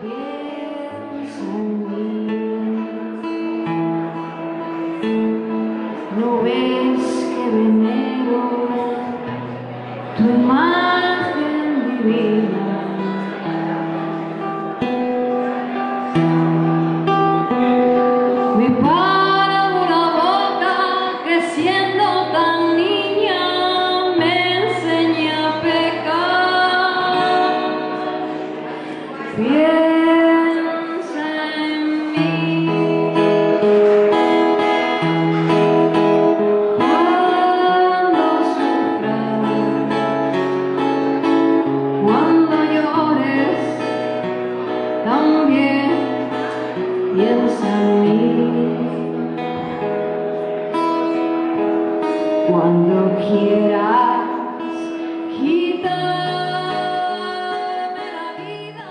piensa en mí. ¿No ves que venero tu imagen divina? Me para una boca que siendo tan niña me enseña a pecar. Piensa en mí cuando sufras, cuando llores, también piensa en mí. Cuando quieras quitarme la vida.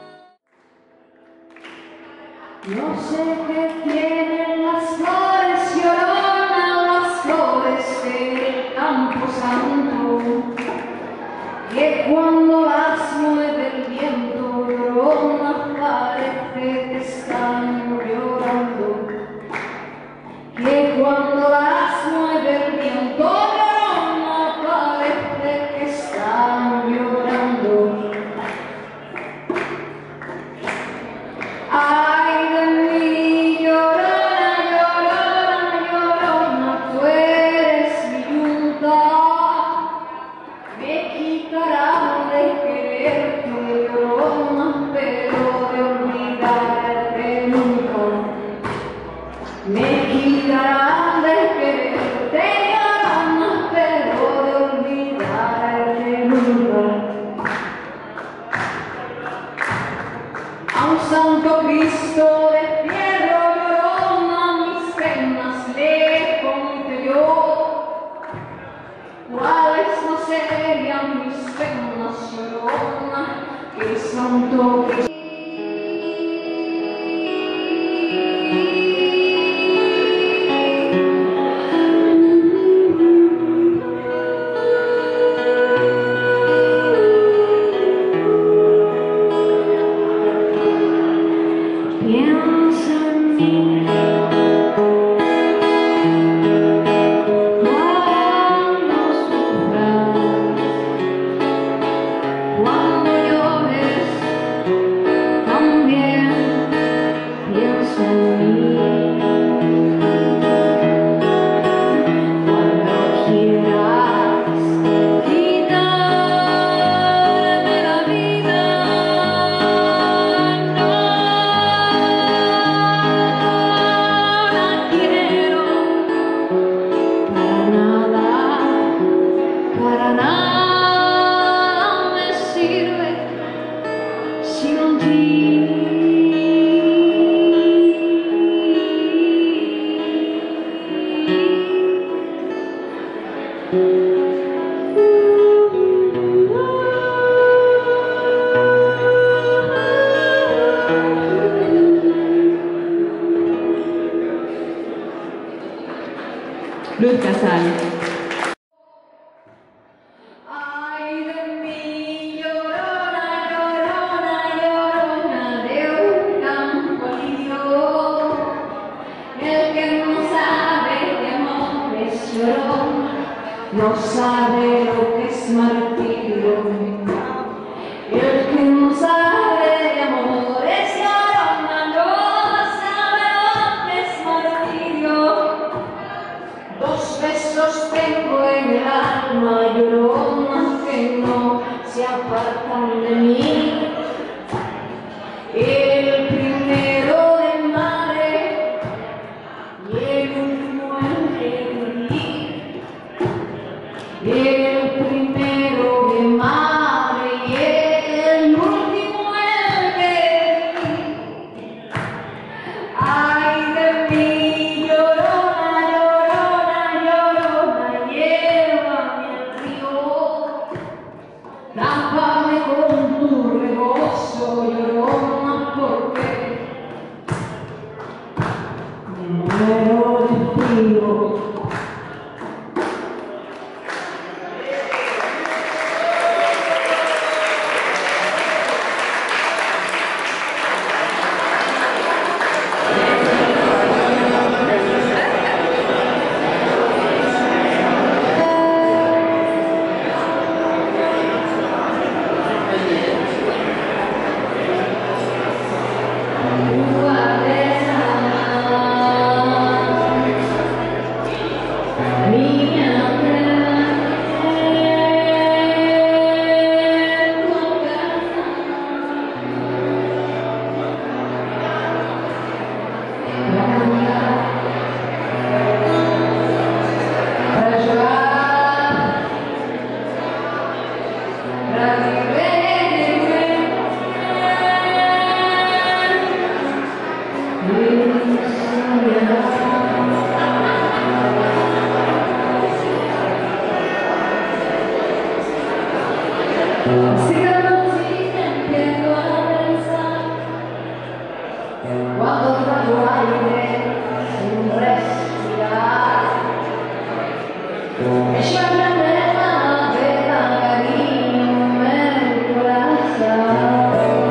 No sé qué tienen las flores, llorona, las flores del Campo Santo, que cuando las mueve el viento, llorona, parece que están llorando. Que cuando las mueve el viento, llorona, parece que están llorando. Ay de mí, llorona, llorona, llorona, tú eres mi yunta. Me quitarán de quererte, llorona, pero de olvidarte nunca. Me quitarán de quererte, llorona, pero de olvidarte nunca. A un Santo Cristo de fierro, llorona, mis penas le conté yo. ¿Cuáles no serían mis penas, llorona, que el Santo Cristo? Piensa en mí cuando sufras, cuando llores, también piensa en mí. Cuando quieras quitarme la vida, no la quiero para nada me sirve sin ti. Luz Casal. Ay de mí, llorona, llorona, llorona, de un campo lío. El que no sabe de amores, llorona, no sabe lo que es martirio. El que no sabe de amores, llorona, no sabe lo que es martirio. Dos besos tengo en el alma, llorona, que no se apartan de mí. El primero de madre y el último el que di. El primero de madre y el último el que di. Ay de mí, llorona, llorona, llorona, llévame al río. Tápame con tu rebozo, llorona, porque me muero de frío. Si calmati empiezo a pensar cuando trago aire sin respirar. E ci prendeva bella carino nel corazón.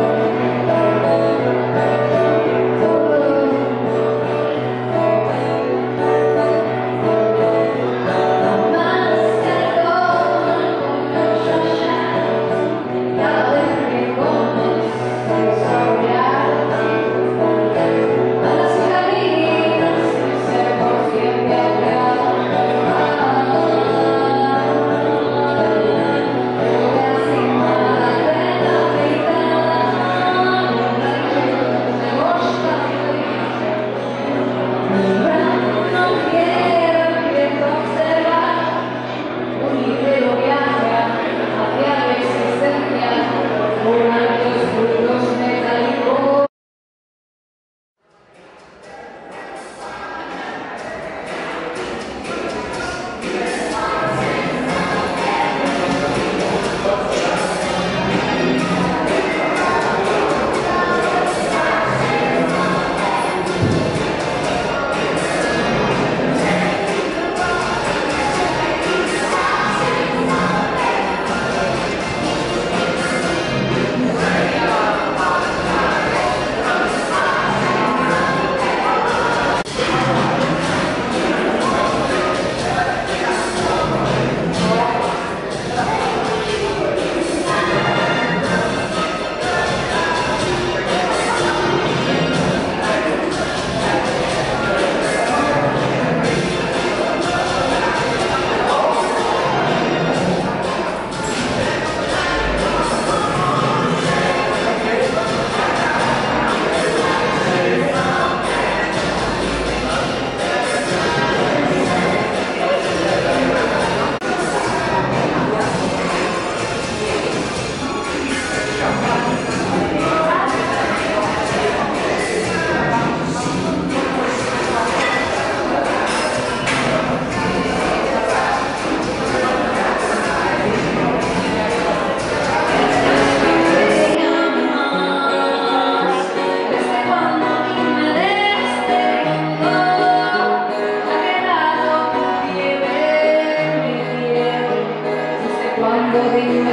Cuando dime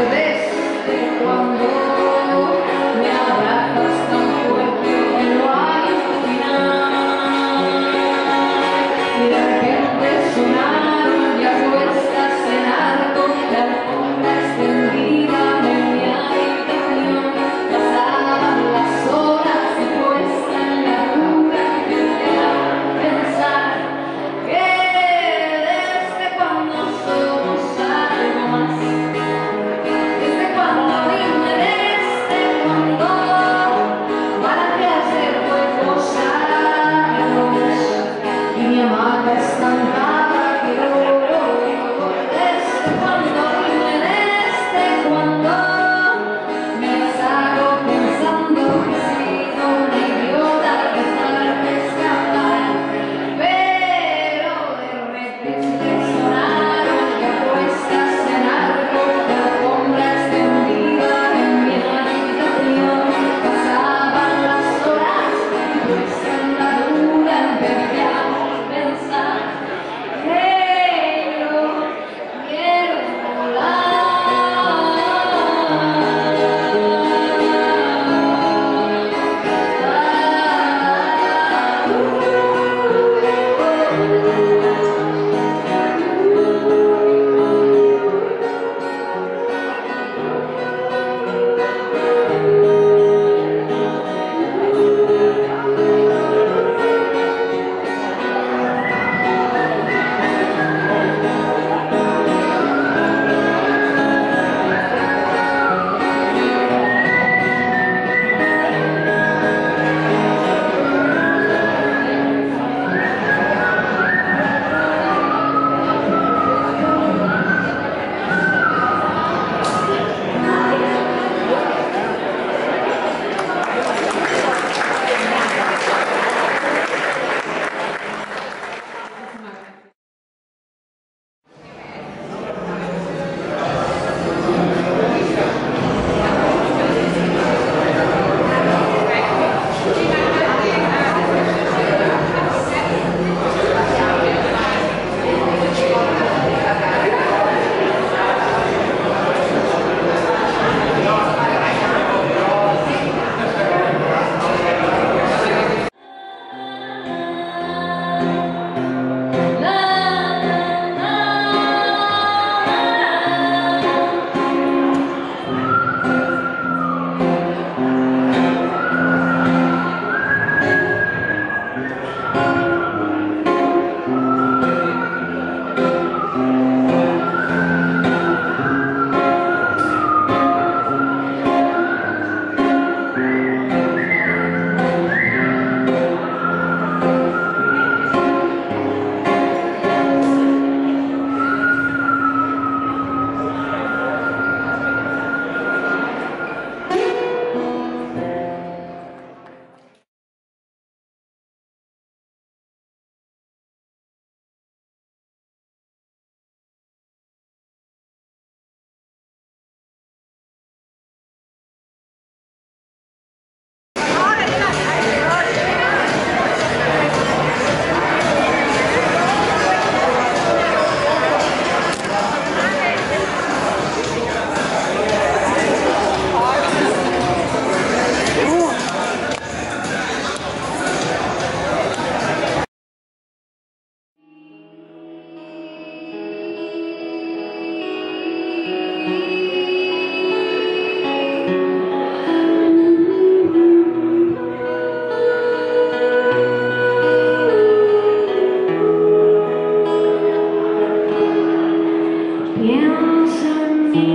desde cuando me abrazas tan fuerte que no hay final y de repente sonaron ya puestas en alto la alfombra extendida en mi habitación. Pasaban las horas y puesta en la cuna empecé a pensar que desde cuando somos algo más. Desde cuando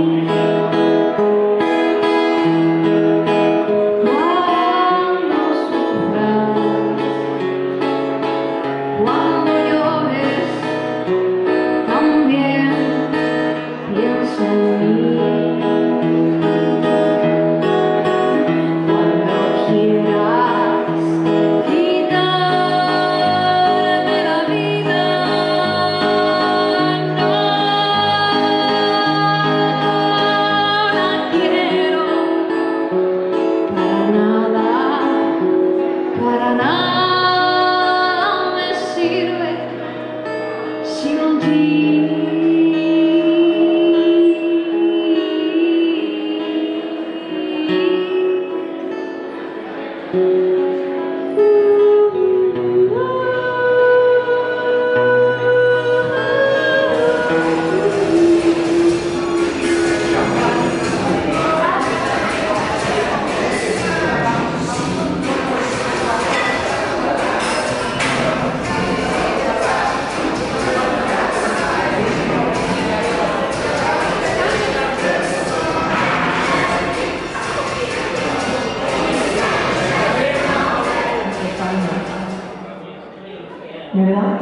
¿Verdad?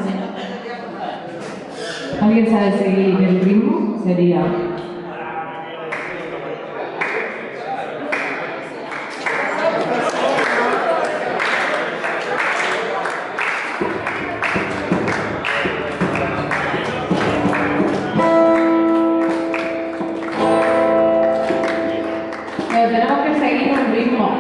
¿Alguien sabe seguir el ritmo? Sería... Pero tenemos que seguir un ritmo.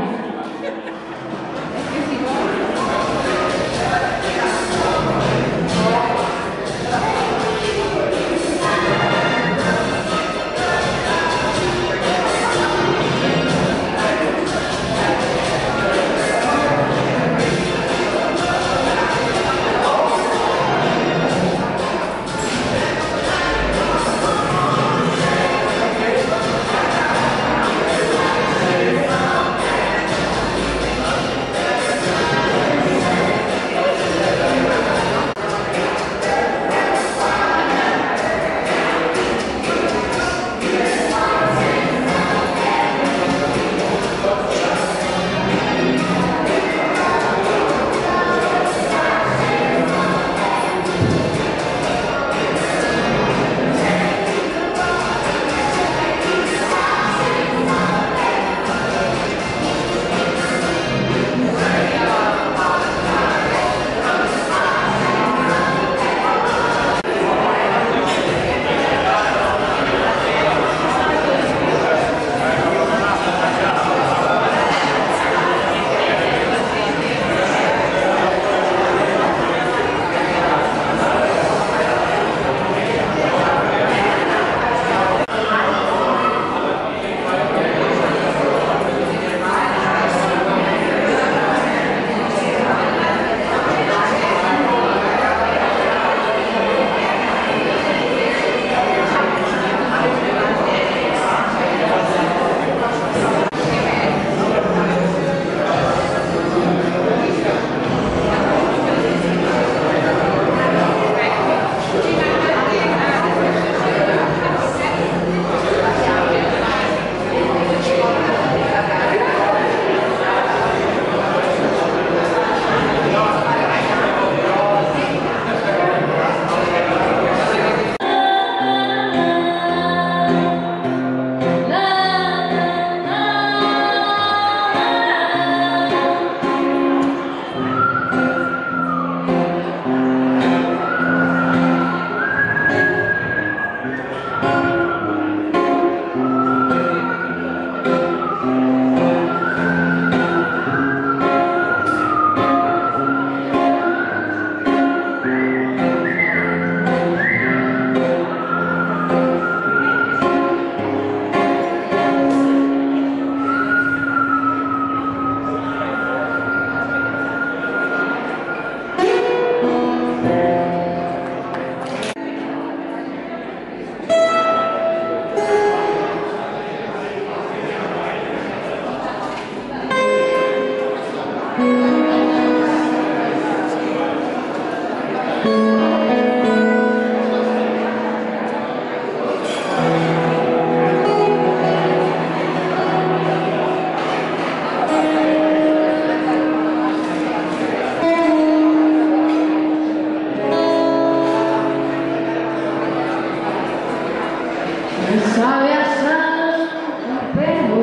sabe a sal, pero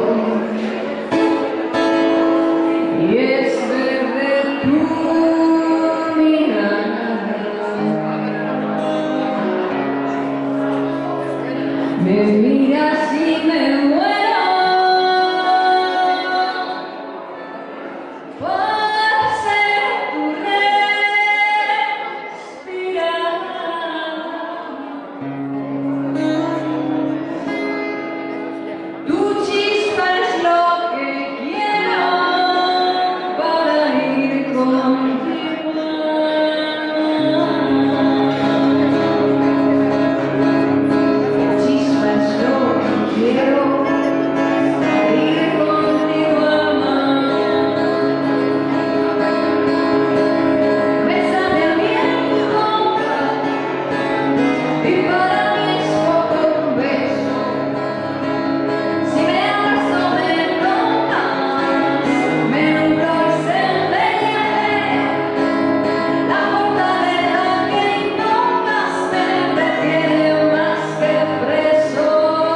y es verde tu mirada. Me miras y me muero por ser tu respirar. Tu chispa es lo que quiero para ir contigo. Chispa es lo que quiero para ir contigo, amar. Bésame a mí en tu boca y para mí es poco un beso. Si me amas o me tocas, me nublo y se embellece. La fortaleza que invocas me retiene más que preso.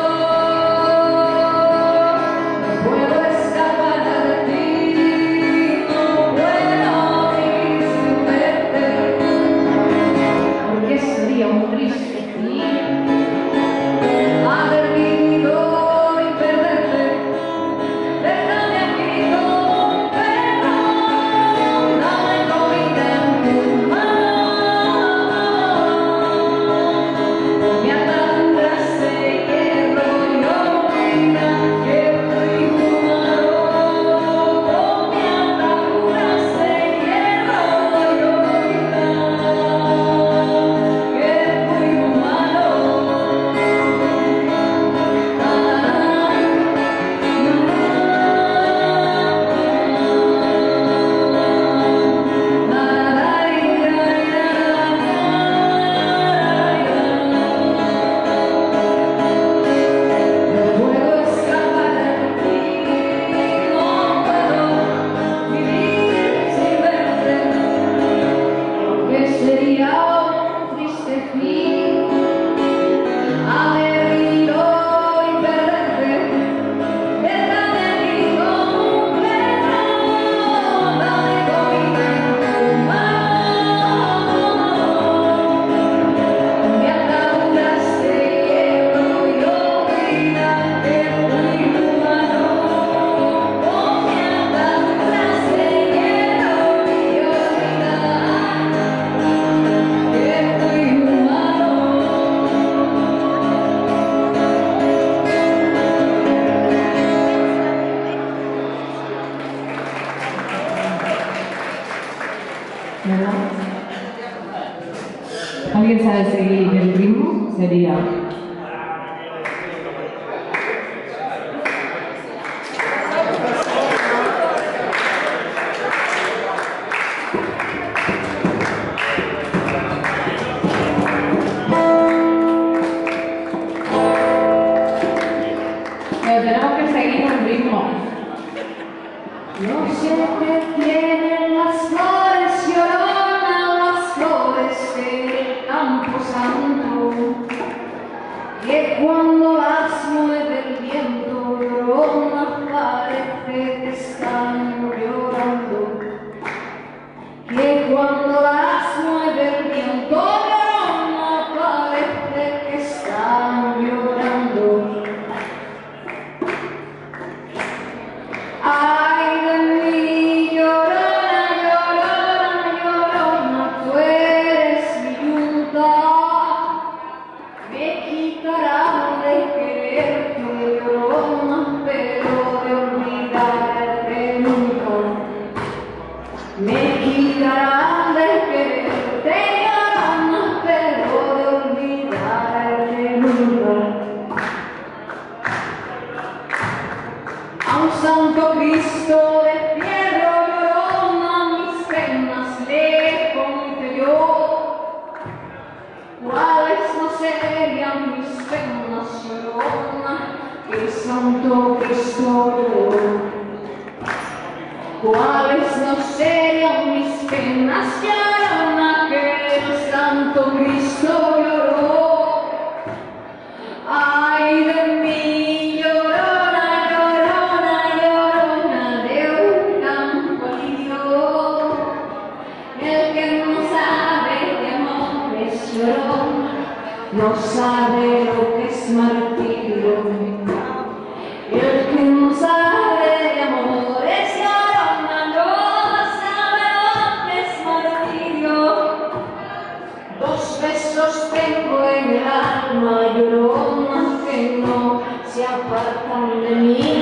No puedo escapar de ti, no puedo vivir sin verte, porque sería un triste fin haber vivido y perderte. Déjame aquí como un perro, dame comida en tu mano. Mi atadura se hierro y olvida que fui humano. Mi atadura se hierro y olvida que fui humano. No puedo escapar de ti, no puedo vivir sin verte, porque sería un triste fin haber vivido y perderte. Déjame aquí como un perro, dame comida en tu mano. Mi atadura se hierro y olvida que fui humano. Mi atadura se hierro y olvida que fui humano. ¿Verdad? ¿Alguien sabe seguir el ritmo? Sería. Pero tenemos que seguir el ritmo. No sé qué tienen las flores lloronas, las flores del campo santo, que cuando las mueve el viento llorona parece que están llorando, que cuando las mueve el viento llorona parece que están llorando. Ay de mí, llorona, llorona, llorona, tú eres mi yunta. Me quitarán de quererte, llorona, pero de olvidarte nunca. Me quitarán de quererte, llorona, pero de olvidarte nunca. A un santo Cristo de fierro, llorona, mis penas le conté yo. ¿Cuáles no serían mis penas, llorona, que el santo Cristo lloró? ¿Cuáles no serían mis penas, llorona, que el santo Cristo lloró? Ay de apartan de mí.